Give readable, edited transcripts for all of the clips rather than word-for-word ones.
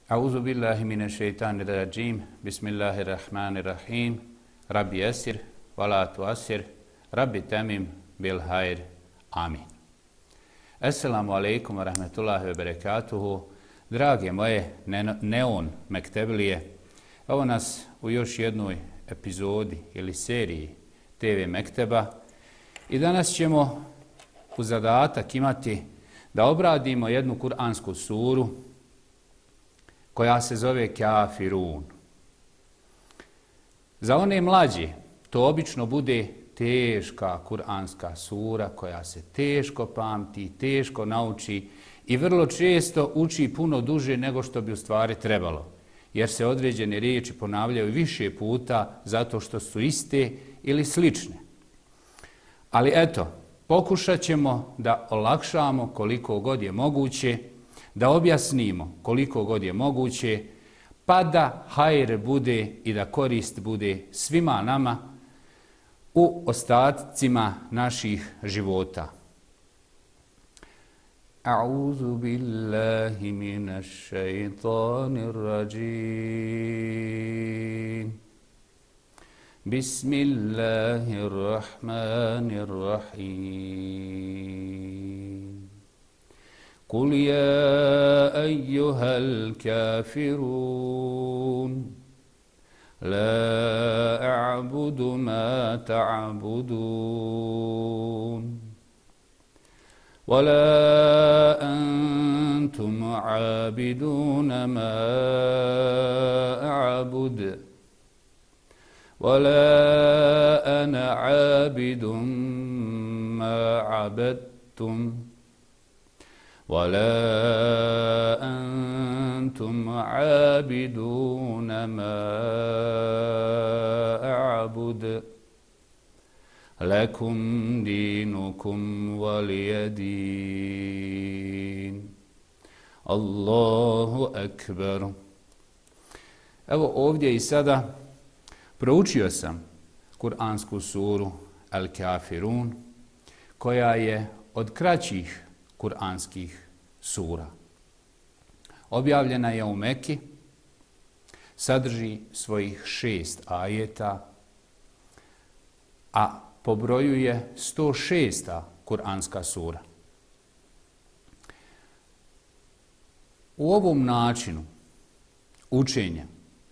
A'udhu billahi minashaitanir rajim. Bismillahirrahmanirrahim. Rabbi yasir, wala tuasir. Rabbi tamim bil hayr. Amin. Assalamu alaikum wa rahmetullahi wa barakatuhu. Drage moje neon mekteblije, evo nas u još jednoj epizodi ili seriji TV Mekteba i danas ćemo u zadatak imati da obradimo jednu kuransku suru koja se zove Kafirun. Za one mlađe to obično bude teška kuranska sura koja se teško pamti, teško nauči i vrlo često uči puno duže nego što bi u stvari trebalo, jer se određene riječi ponavljaju više puta zato što su iste ili slične. Ali eto, pokušat ćemo da olakšamo koliko god je moguće, da objasnimo koliko god je moguće, pa da hajr bude i da korist bude svima nama u ostatcima naših života. A'udhu billahi minash shaitanir rajim. Bismillahirrahmanirrahim. قل يا أيها الكافرون لا أعبد ما تعبدون ولا أنتم عابدون ما أعبد ولا أنا عابد ما عبدتم ولا أنتم عابدون ما أعبد لكم دينكم ولي دين الله أكبر. Evo ovdje i sada proučio sam kuransku suru Al-Kafirun, koja je od kraćih kuranskih sura. Objavljena je u Meki, sadrži svojih 6 ajeta, a po broju je 106. kuranska sura. U ovom načinu učenja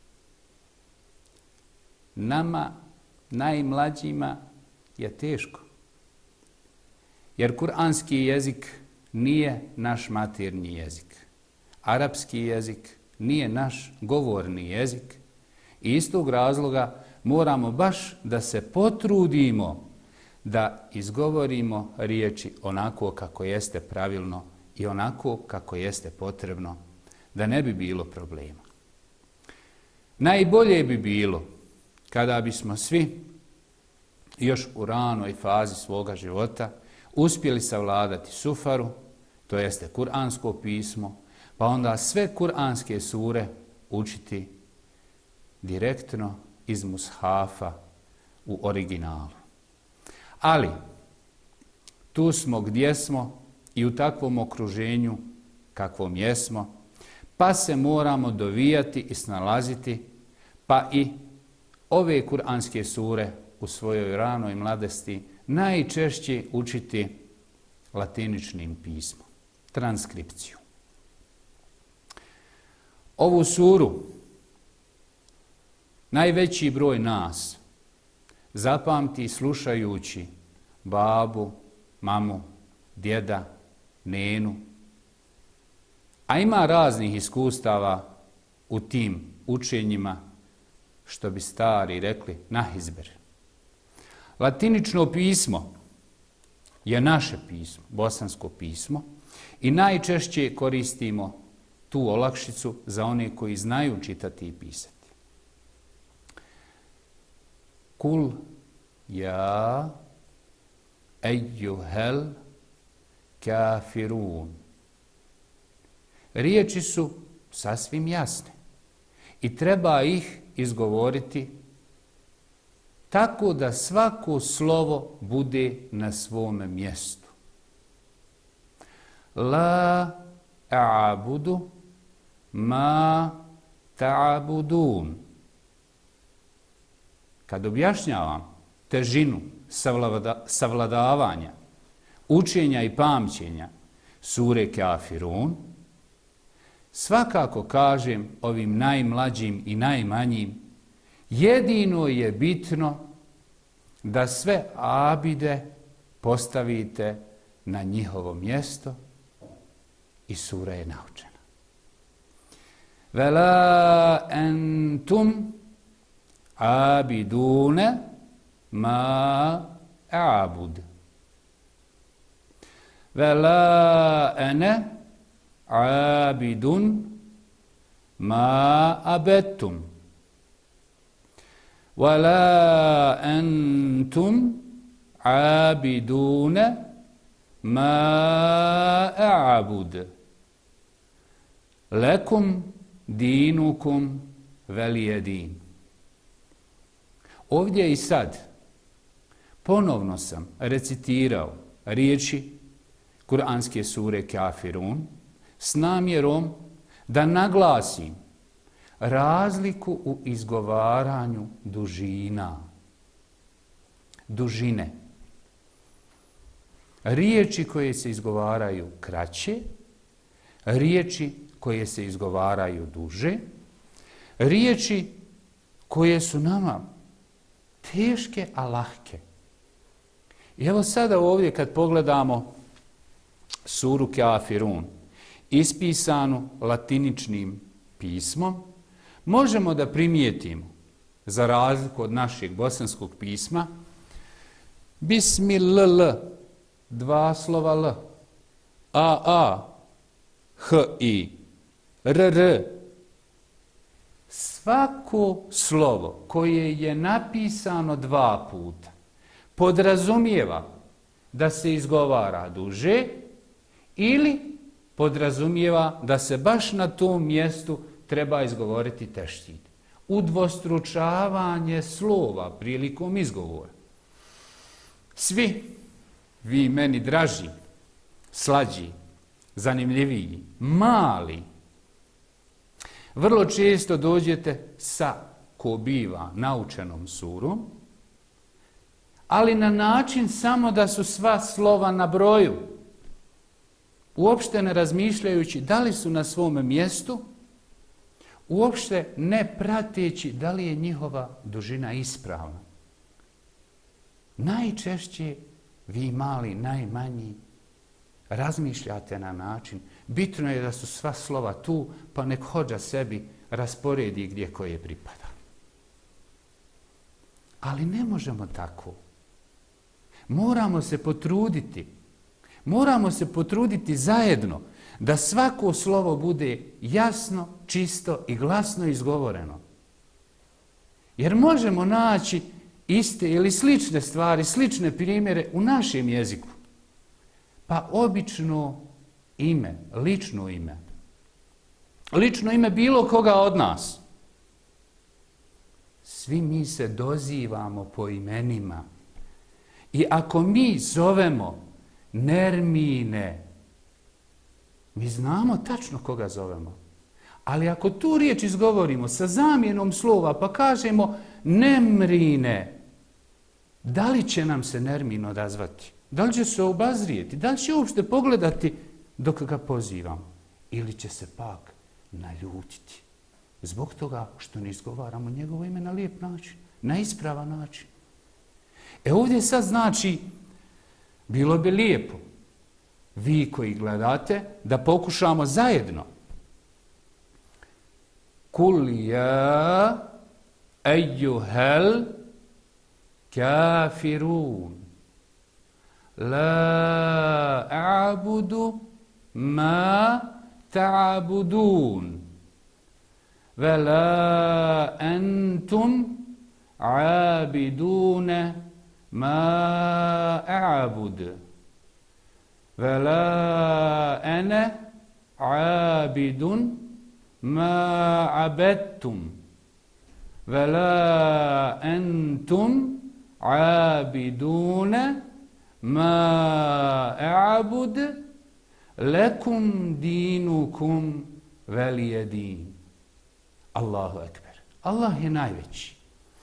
nama, najmlađima, je teško. Jer kuranski jezik nije naš maternji jezik. Arapski jezik nije naš govorni jezik. I iz tog razloga moramo baš da se potrudimo da izgovorimo riječi onako kako jeste pravilno i onako kako jeste potrebno, da ne bi bilo problema. Najbolje bi bilo kada bismo svi još u ranoj fazi svoga života uspjeli savladati sufaru, to jeste kuransko pismo, pa onda sve kuranske sure učiti direktno iz mushafa u originalu. Ali tu smo gdje smo i u takvom okruženju kakvom jesmo, pa se moramo dovijati i snalaziti, pa i ove kuranske sure u svojoj ranoj mladosti najčešće učiti latiničnim pismom, transkripciju. Ovu suru najveći broj nas zapamti slušajući babu, mamu, djeda, nenu, a ima raznih iskustava u tim učenjima, što bi stari rekli, nahizber. Latinično pismo je naše pismo, bosansko pismo, i najčešće koristimo tu olakšicu za one koji znaju čitati i pisati. Kul ja ejuhel kafirun. Riječi su sasvim jasne i treba ih izgovoriti tako da svako slovo bude na svome mjestu. La a'budu ma ta'budun. Kad objašnjavam težinu savladavanja, učenja i pamćenja sure Kafirun, svakako kažem ovim najmlađim i najmanjim, jedino je bitno da sve abide postavite na njihovo mjesto i sura je naučena. Vela entum abidune ma a'bud. Vela ene abidun ma abettum. Vela entum abidune ma a'bud. Lekum dinukum velijedin. Ovdje i sad ponovno sam recitirao riječi Kur'anske sure Kafirun s namjerom da naglasim razliku u izgovaranju dužina. Dužine. Riječi koje se izgovaraju kraće, riječi koje se izgovaraju duže, riječi koje su nama teške, a lahke. I evo sada ovdje kad pogledamo suru Kafirun, ispisanu latiničnim pismom, možemo da primijetimo, za razliku od našeg bosanskog pisma, Bismillah, dva slova L, A, H, I, R. Svako slovo koje je napisano dva puta podrazumijeva da se izgovara duže ili podrazumijeva da se baš na tom mjestu treba izgovoriti teštid. Udvostručavanje slova prilikom izgovora. Svi vi meni draži, slađi, zanimljiviji, mali, vrlo često dođete sa, ko biva, naučenom surom, ali na način samo da su sva slova na broju, uopšte ne razmišljajući da li su na svome mjestu, uopšte ne prateći da li je njihova dužina ispravna. Najčešće vi mali, najmanji, razmišljate na način, bitno je da su sva slova tu, pa nek hodža sebi rasporedi gdje koje pripada. Ali ne možemo tako. Moramo se potruditi. Moramo se potruditi zajedno da svako slovo bude jasno, čisto i glasno izgovoreno. Jer možemo naći iste ili slične stvari, slične primjere u našem jeziku. Pa obično ime, lično ime. Lično ime bilo koga od nas. Svi mi se dozivamo po imenima. I ako mi zovemo Nermine, mi znamo tačno koga zovemo. Ali ako tu riječ izgovorimo sa zamjenom slova pa kažemo Nemrine, da li će nam se Nermin odazvati? Da li će se obazrijeti? Da li će uopšte pogledati dok ga pozivamo? Ili će se pak naljutiti? Zbog toga što ne izgovaramo njegovo ime na lijep način, na ispravan način. Ovdje sad znači, bilo bi lijepo, vi koji gledate, da pokušamo zajedno. Kul ja ejuhel kafirun. La a'budu ma ta'budun. Ve la entum abidune ma a'bud. Ve la ene abidun ma abettum. Ve la entum abidune ma a'bud. Lekum dinukum velijedin. Allahu ekber. Allah je najveći.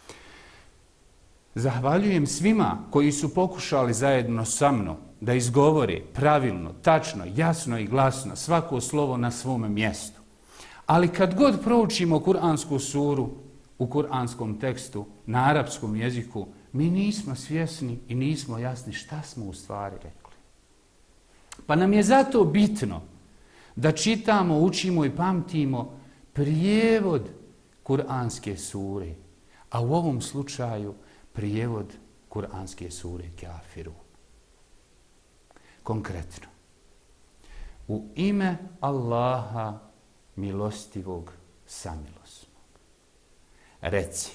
Zahvaljujem svima koji su pokušali zajedno sa mnom da izgovore pravilno, tačno, jasno i glasno svako slovo na svom mjestu. Ali kad god proučimo kuransku suru u kuranskom tekstu, na arapskom jeziku, mi nismo svjesni i nismo jasni šta smo u stvari rekli. Pa nam je zato bitno da čitamo, učimo i pamtimo prijevod kuranske sure, a u ovom slučaju prijevod kuranske sure Kafirun. Konkretno, u ime Allaha milostivog samilosnog. Reci,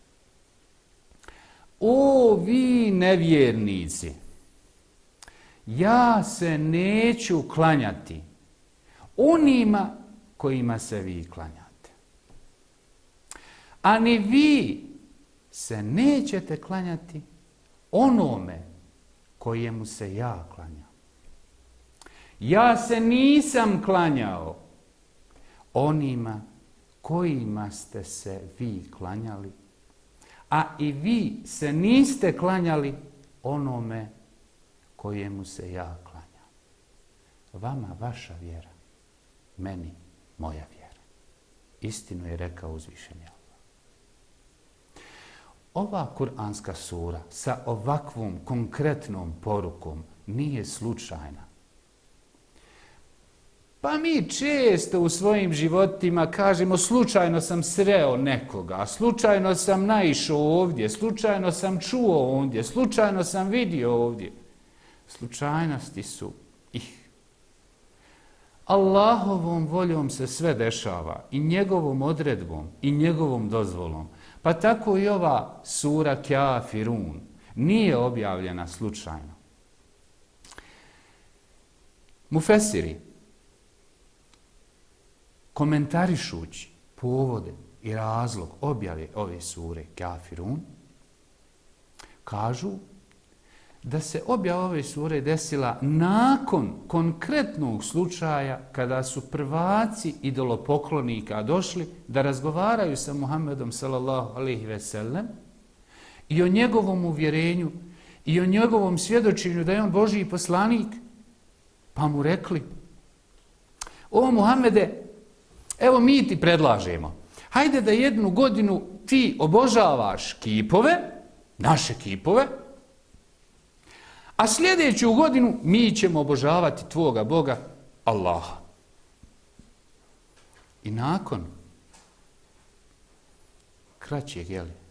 o vi nevjernici, ja se neću klanjati onima kojima se vi klanjate. A ni vi se nećete klanjati onome kojemu se ja klanjam. Ja se nisam klanjao onima kojima ste se vi klanjali, a i vi se niste klanjali onome kojemu se ja klanjam. Vama vaša vjera, meni moja vjera. Istinu je rekao uzvišeni Allah. Ova kuranska sura sa ovakvom konkretnom porukom nije slučajna. Pa mi često u svojim životima kažemo slučajno sam sreo nekoga, slučajno sam naišao ovdje, slučajno sam čuo ovdje, slučajno sam vidio ovdje. Slučajnosti su ih. Allahovom voljom se sve dešava i njegovom odredbom i njegovom dozvolom. Pa tako i ova sura Kafirun nije objavljena slučajno. Mufesiri, komentarišući povode i razlog objave ove sure Kafirun, kažu da se objava ove sure desila nakon konkretnog slučaja kada su prvaci idolopoklonika došli da razgovaraju sa Muhammedom sallallahu alejhi ve sellem i o njegovom uvjerenju i o njegovom svjedočenju da je on Božji poslanik, pa mu rekli: o Muhammede, evo mi ti predlažemo, hajde da jednu godinu ti obožavaš kipove, naše kipove, a sljedeću godinu mi ćemo obožavati tvoga Boga, Allaha. I nakon kraćeg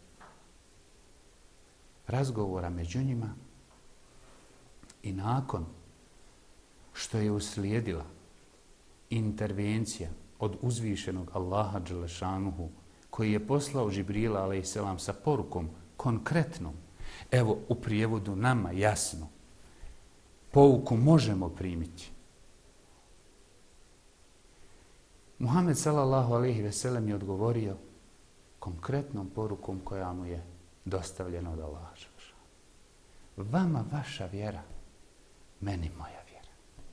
razgovora među njima i nakon što je uslijedila intervencija od uzvišenog Allaha dželešanuhu koji je poslao Džibrila alejselam sa porukom konkretnom, evo u prijevodu nama jasno, pouku možemo primiti. Muhammed sallallahu alejhi ve sellem je odgovorio konkretnom porukom koja mu je dostavljena od Allaha. Vama vaša vjera, meni moja vjera.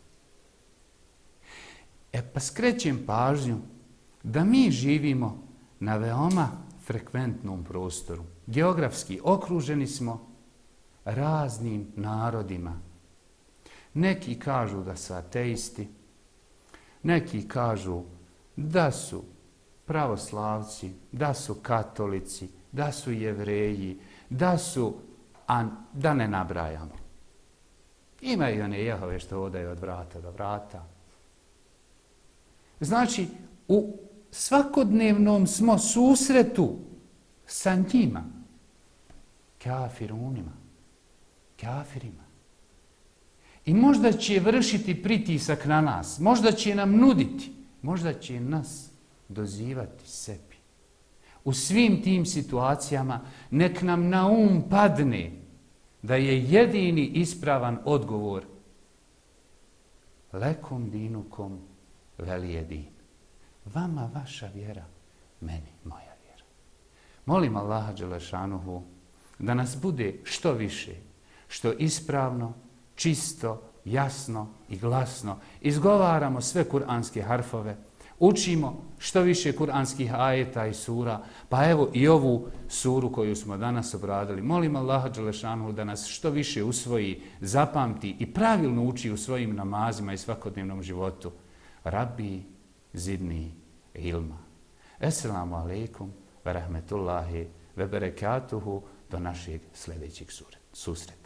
Pa skrećem pažnju da mi živimo na veoma frekventnom prostoru. Geografski okruženi smo raznim narodima. Neki kažu da su ateisti, neki kažu da su pravoslavci, da su katolici, da su jevreji, da su, da ne nabrajamo. Ima i one Jehove što hodaju od vrata do vrata. Znači, u svakodnevnom smo susretu sa njima, kafirunima, kafirima. I možda će vršiti pritisak na nas, možda će nam nuditi, možda će nas dozivati sebi. U svim tim situacijama nek nam na um padne da je jedini ispravan odgovor lekom dinukom velijedin. Vama vaša vjera, meni moja vjera. Molim Allaha dželešanuhu da nas bude što više, što ispravno, čisto, jasno i glasno izgovaramo sve kuranske harfove, učimo što više kuranskih ajeta i sura, pa evo i ovu suru koju smo danas obradili. Molim Allaha dželešanu da nas što više usvoji, zapamti i pravilno uči u svojim namazima i svakodnevnom životu. Rabbi zidni ilma. Esselamu alaikum wa rahmetullahi wa barakatuhu, do našeg sljedećeg susreta.